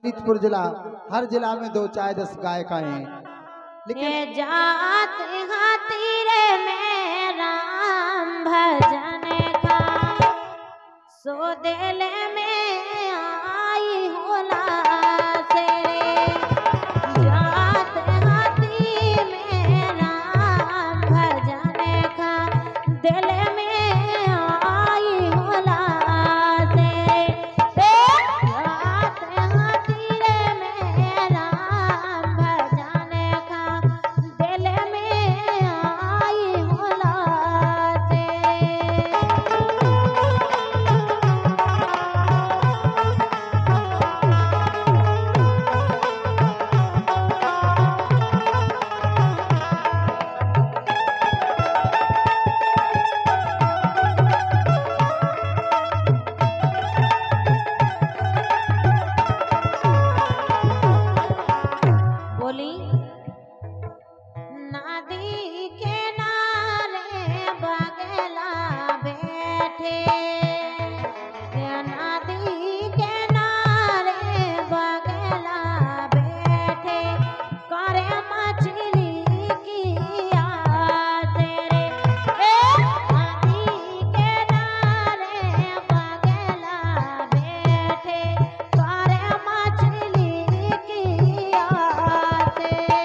समस्तीपुर जिला, हर जिला में 2 चाहे 10 गायक आए हैं, लेकिन जात तीरे में राम भजन का सो दिल में आई होला से जात हाथी में राम भजन का दिल में आई होला से जात हाथी में राम भजन का दिल में आई होला से बोली नदी के नारे बगला बैठे नदी के नारे बगला बैठे करे मछली की आस रे नदी के नारे बगला बैठे करे मछली की आस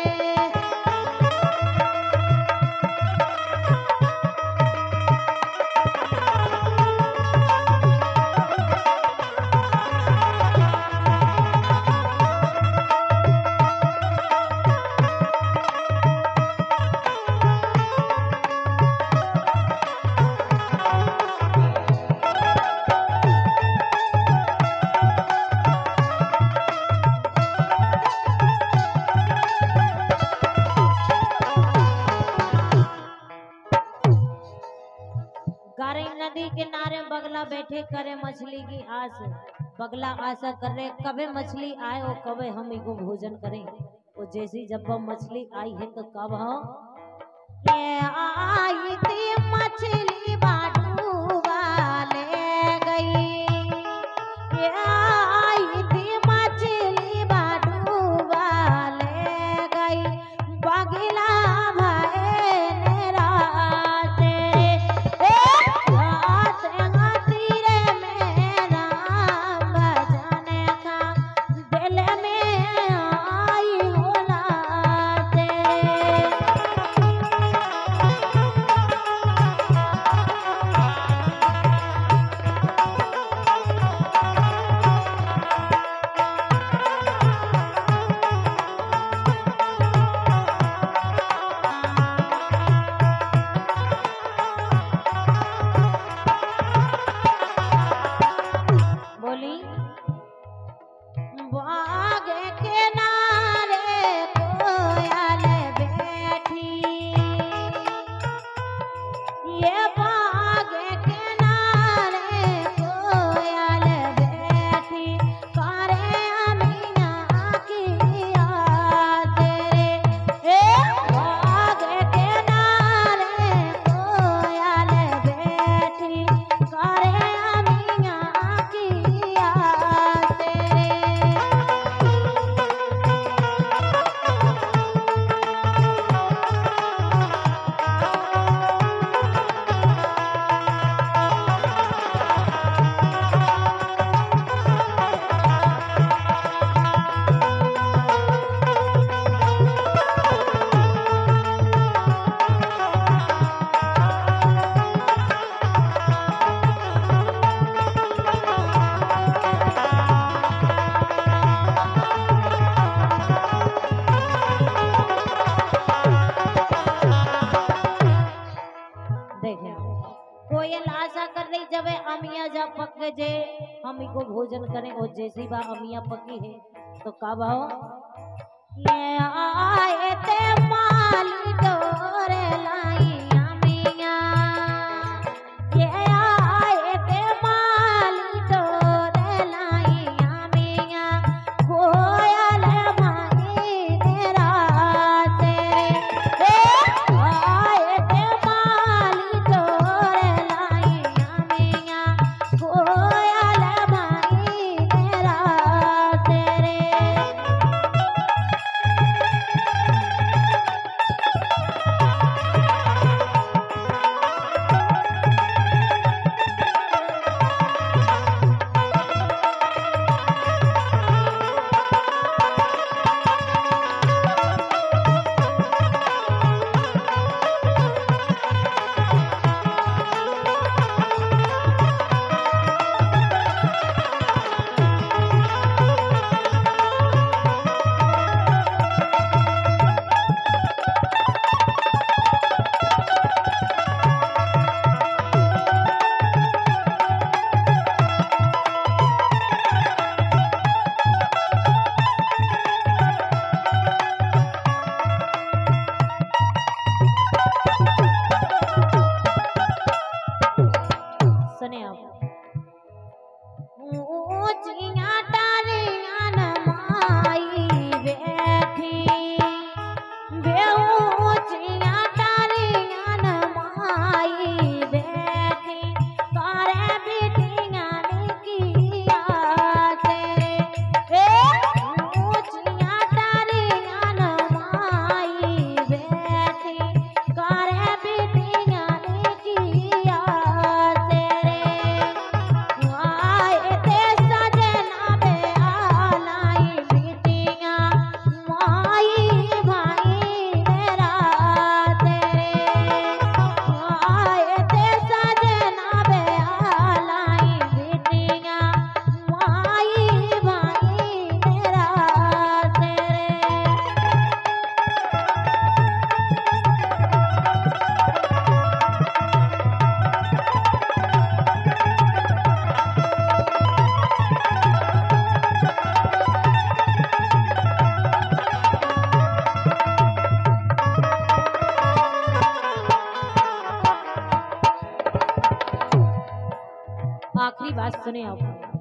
गारे नदी किनारे बगला बैठे करे मछली की आस बगला आशा कर रहे कबे मछली आए और कबे हम इको भोजन करें। और जैसी जब वो मछली आई है तो कब हो ये आई थी मछली बाडू वाले गई ये आई थी मछली बाडू वाले गई बगला अमिया जा पक जे हम इको भोजन करें और जैसी बा अमिया पकी है तो कब हो ये आए ते माली डोरे लाई अमिया ये आए ते माली डोरे लाई अमिया कोयल भाई तेरा तेरे आए ते माली डोरे लाई अमिया कोयल भाई तेरा तेरे सुनिए आप।